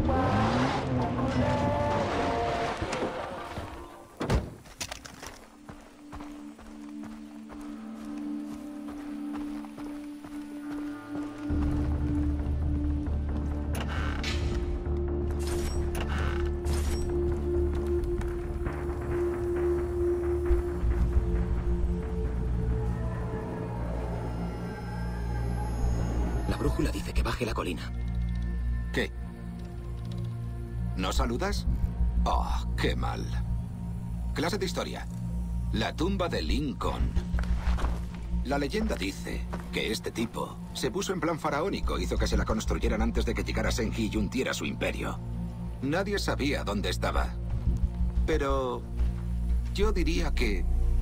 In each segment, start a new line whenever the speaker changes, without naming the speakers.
La brújula dice que baje la colina.
¿Qué? ¿No saludas? Oh, qué mal. Clase de historia. La tumba de Lincoln. La leyenda dice que este tipo se puso en plan faraónico, hizo que se la construyeran antes de que llegara Senji y hundiera su imperio. Nadie sabía dónde estaba. Pero yo diría que...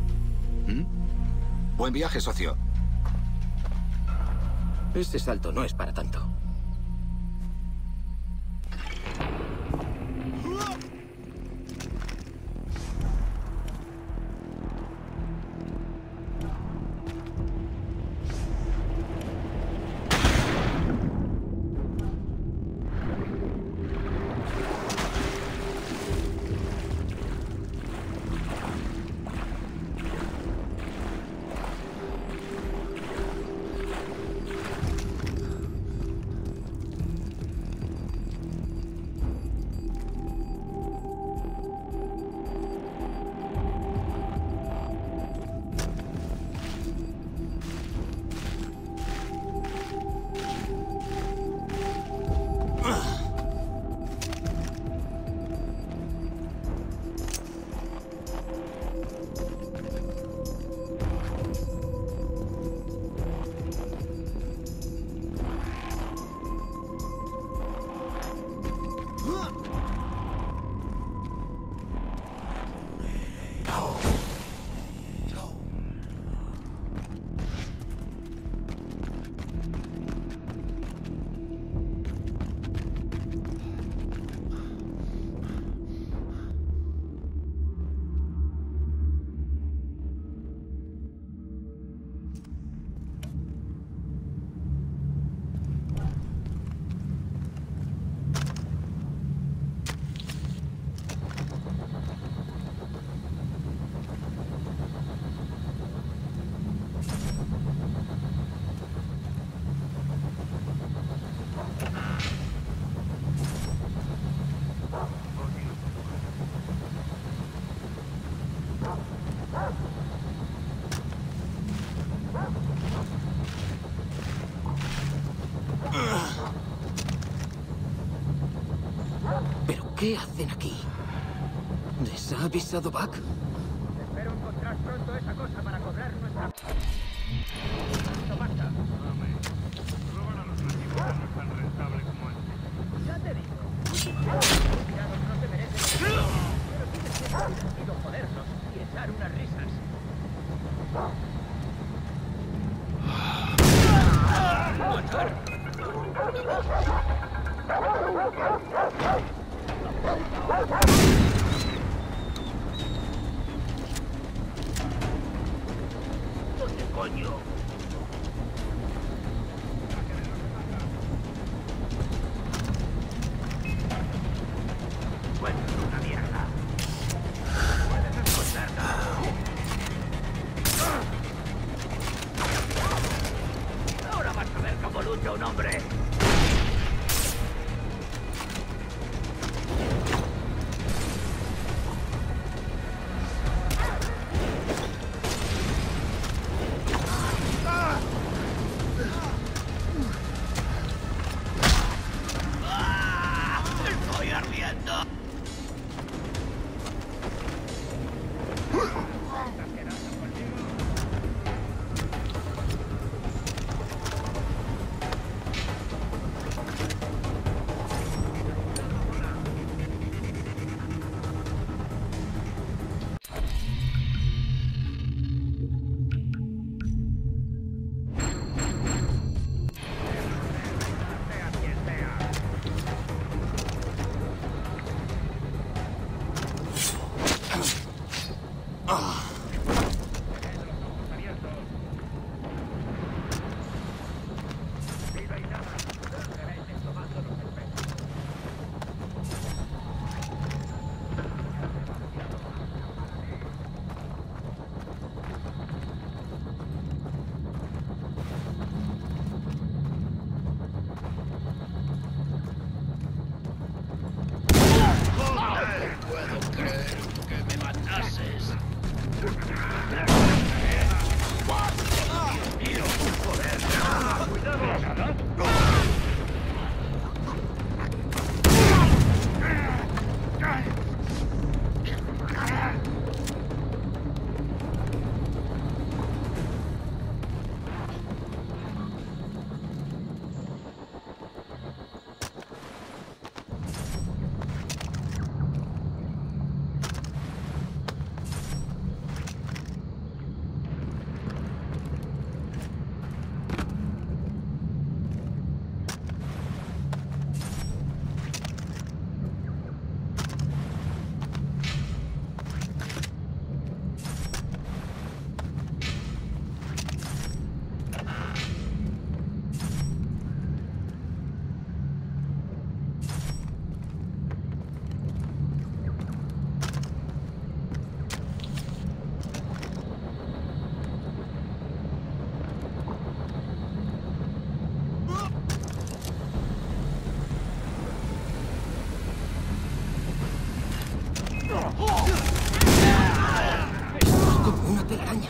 Buen viaje, socio.
Ese salto no es para tanto. ¿Pero qué hacen aquí? ¿Les ha avisado Buck?
Espero encontrar pronto esa cosa para cobrar nuestra... ¡Esto basta!
Roban a los nativos, no es tan rentable como antes.
Ya te digo. Los refugiados no se merecen... Pero sí que siempre es divertido joderlos y echar unas risas. ¡Matar! ¿Dónde coño? Bueno, una mierda. Puedes esconderla. Ahora vas a ver cómo lucha un hombre.
Como una telaraña.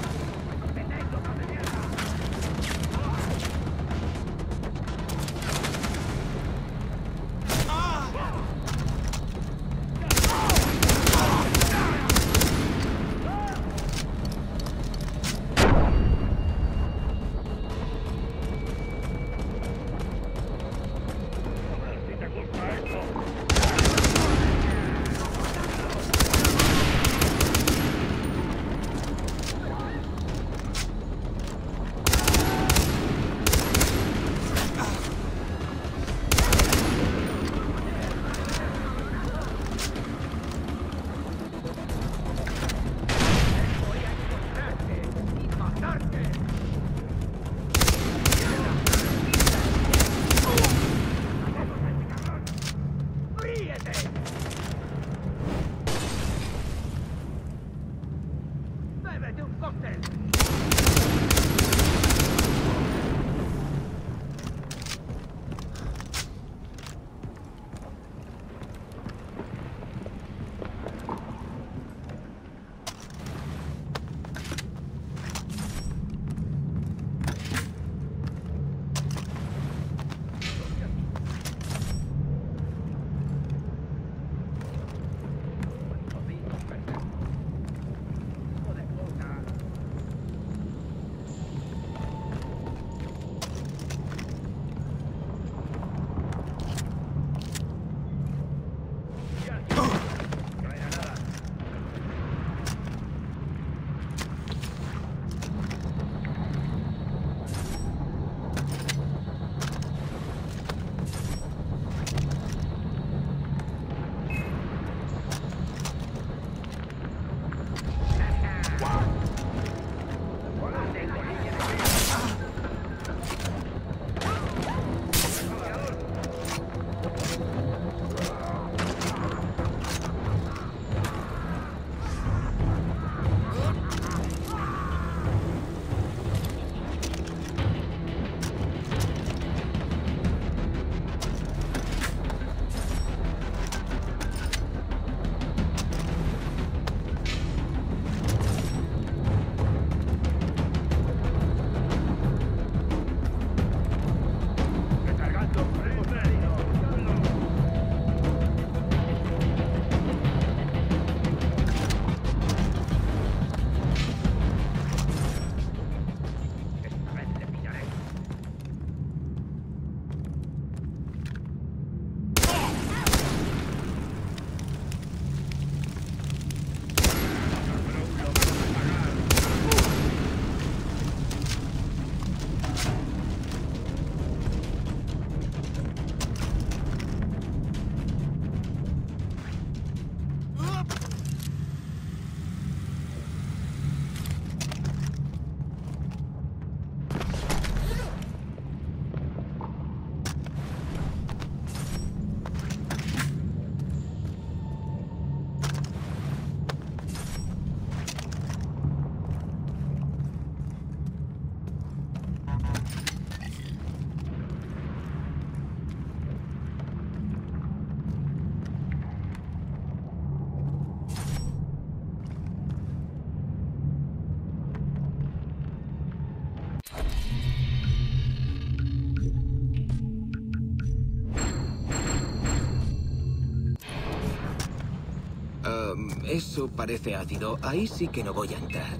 Eso parece ácido. Ahí sí que no voy a entrar.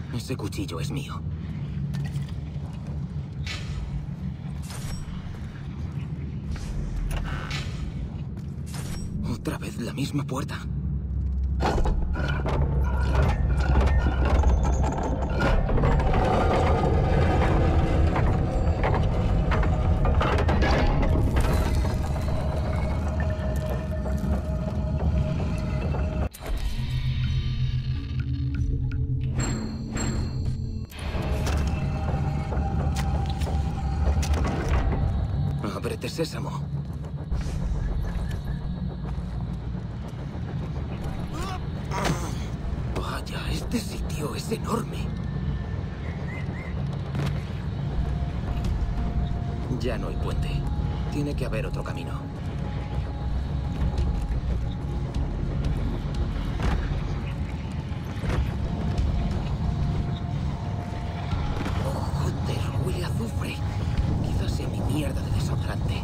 Ese cuchillo es mío. Otra vez la misma puerta. Ábrete, sésamo. Vaya, este sitio es enorme. Ya no hay puente. Tiene que haber otro camino. Oh, joder, huele a azufre. Quizás sea mi mierda de desodorante.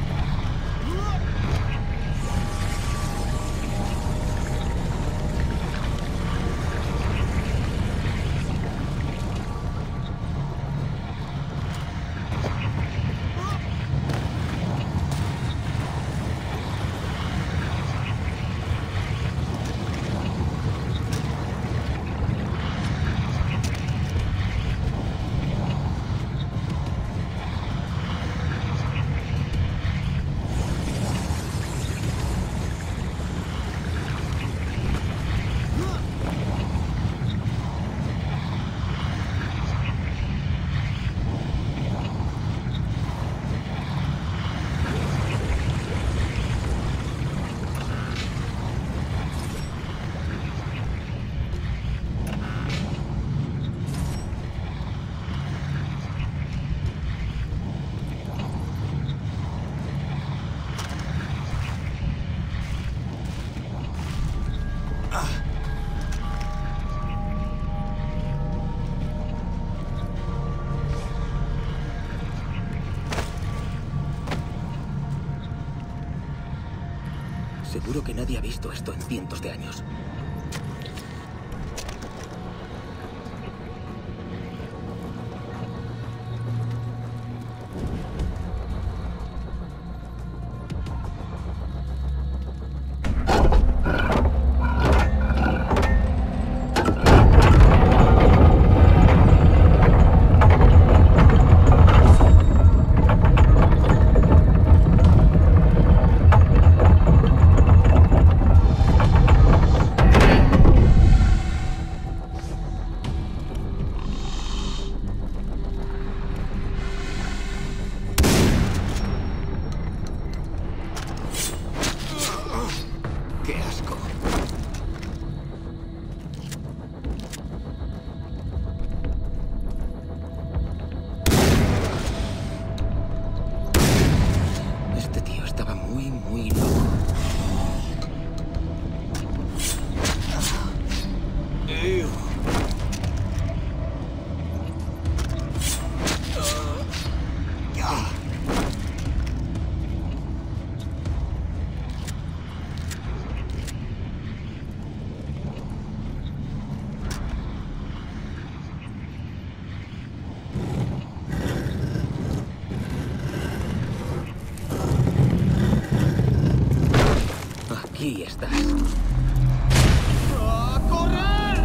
Seguro que nadie ha visto esto en cientos de años. ¡Qué asco! Este tío estaba muy loco. Aquí estás.
¡A correr!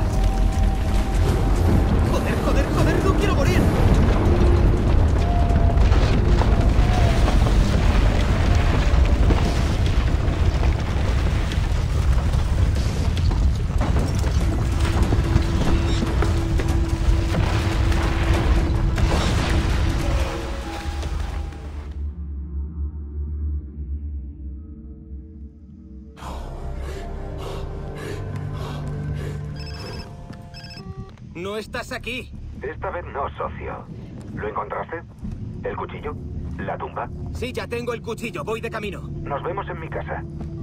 ¡Joder! ¡No quiero morir!
¡No estás aquí!
Esta vez no, socio. ¿Lo encontraste? ¿El cuchillo? ¿La tumba?
Sí, ya tengo el cuchillo. Voy de camino.
Nos vemos en mi casa.